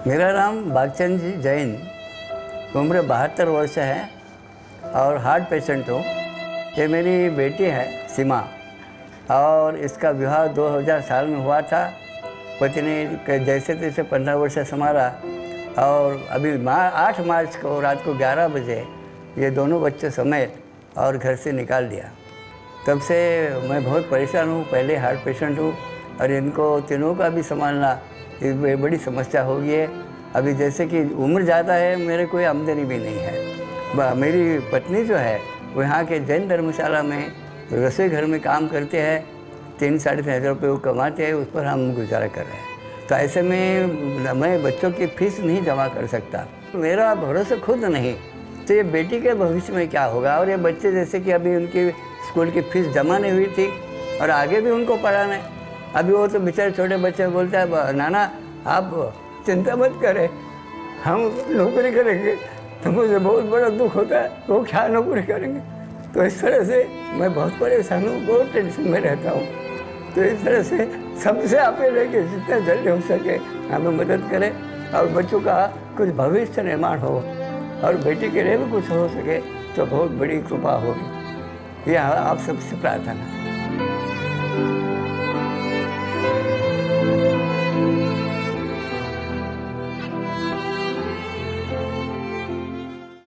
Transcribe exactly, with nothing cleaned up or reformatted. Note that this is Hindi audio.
मेरा नाम भागचंद जी जैन, उम्र बहत्तर वर्ष है और हार्ट पेशेंट हूँ। ये मेरी बेटी है सीमा और इसका विवाह दो हज़ार साल में हुआ था। पति ने जैसे तैसे पंद्रह वर्ष संभाला और अभी मार आठ मार्च को रात को ग्यारह बजे ये दोनों बच्चे समेत और घर से निकाल दिया। तब से मैं बहुत परेशान हूँ। पहले हार्ट पेशेंट हूँ और इनको तीनों का भी संभालना ये बड़ी समस्या हो गई है। अभी जैसे कि उम्र ज़्यादा है, मेरे कोई आमदनी भी नहीं है। मेरी पत्नी जो है वो यहाँ के जैन धर्मशाला में रसोई घर में काम करते हैं। तीन साढ़े तीन हज़ार रुपये वो कमाते हैं, उस पर हम गुजारा कर रहे हैं। तो ऐसे में मैं बच्चों की फीस नहीं जमा कर सकता। मेरा भरोसा खुद नहीं, तो ये बेटी के भविष्य में क्या होगा। और ये बच्चे जैसे कि अभी उनकी स्कूल की फीस जमा नहीं हुई थी और आगे भी उनको पढ़ाना है। अभी वो तो बेचारे छोटे बच्चे बोलते हैं, नाना आप चिंता मत करें, हम नौकरी करेंगे। तो मुझे बहुत बड़ा दुख होता है, वो क्या नौकरी करेंगे। तो इस तरह से मैं बहुत परेशान हूँ, बहुत टेंशन में रहता हूँ। तो इस तरह से सबसे अपील है कि जितना जल्दी हो सके हमें मदद करें और बच्चों का कुछ भविष्य निर्माण हो और बेटी के लिए भी कुछ हो सके तो बहुत बड़ी कृपा होगी। यह आप सबसे प्रार्थना है।